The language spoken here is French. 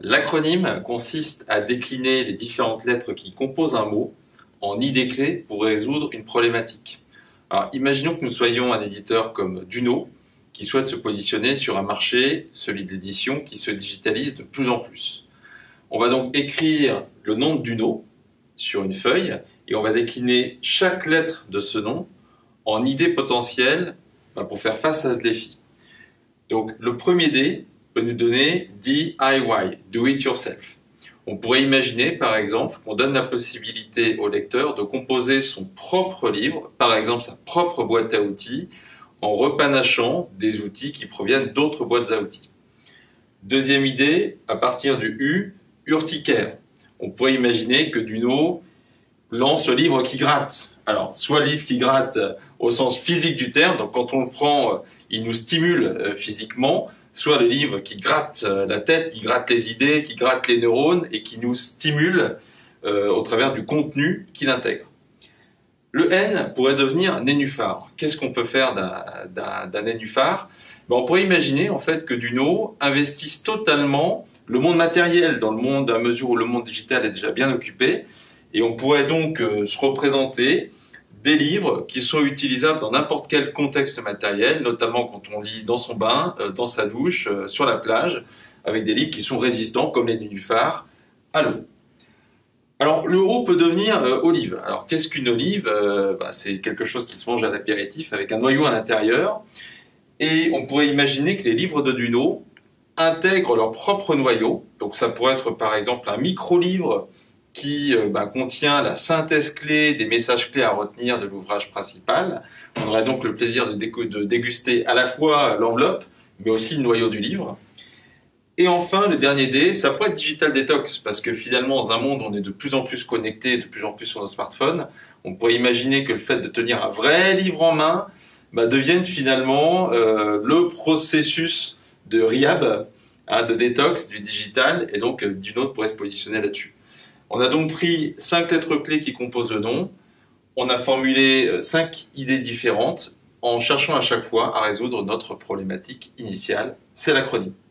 L'acronyme consiste à décliner les différentes lettres qui composent un mot en idées clés pour résoudre une problématique. Alors, imaginons que nous soyons un éditeur comme Duno, qui souhaite se positionner sur un marché, celui de l'édition, qui se digitalise de plus en plus. On va donc écrire le nom de Duno sur une feuille et on va décliner chaque lettre de ce nom en idées potentielles pour faire face à ce défi. Donc, le premier D peut nous donner DIY, Do It Yourself. On pourrait imaginer, par exemple, qu'on donne la possibilité au lecteur de composer son propre livre, par exemple sa propre boîte à outils, en repanachant des outils qui proviennent d'autres boîtes à outils. Deuxième idée, à partir du U, urticaire. On pourrait imaginer que Duno lance le livre qui gratte. Alors, soit le livre qui gratte au sens physique du terme, donc quand on le prend, il nous stimule physiquement, soit le livre qui gratte la tête, qui gratte les idées, qui gratte les neurones et qui nous stimule au travers du contenu qu'il intègre. Le N pourrait devenir nénuphar. Qu'est-ce qu'on peut faire d'un nénuphar? On pourrait imaginer en fait que Duno investisse totalement le monde matériel dans le monde à mesure où le monde digital est déjà bien occupé. Et on pourrait donc se représenter des livres qui sont utilisables dans n'importe quel contexte matériel, notamment quand on lit dans son bain, dans sa douche, sur la plage, avec des livres qui sont résistants comme les nénuphars à l'eau. Alors, le O peut devenir olive. Alors, qu'est-ce qu'une olive? C'est quelque chose qui se mange à l'apéritif avec un noyau à l'intérieur. Et on pourrait imaginer que les livres de Duno intègrent leur propre noyau. Donc, ça pourrait être par exemple un micro-livre qui contient la synthèse clé des messages clés à retenir de l'ouvrage principal. On aurait donc le plaisir de déguster à la fois l'enveloppe, mais aussi le noyau du livre. Et enfin, le dernier D, ça pourrait être Digital Detox, parce que finalement, dans un monde où on est de plus en plus connecté, de plus en plus sur nos smartphones, on pourrait imaginer que le fait de tenir un vrai livre en main devienne finalement le processus de rehab, de détox du digital, et donc Duno pourrait se positionner là-dessus. On a donc pris 5 lettres clés qui composent le nom, on a formulé 5 idées différentes en cherchant à chaque fois à résoudre notre problématique initiale, c'est l'acronyme.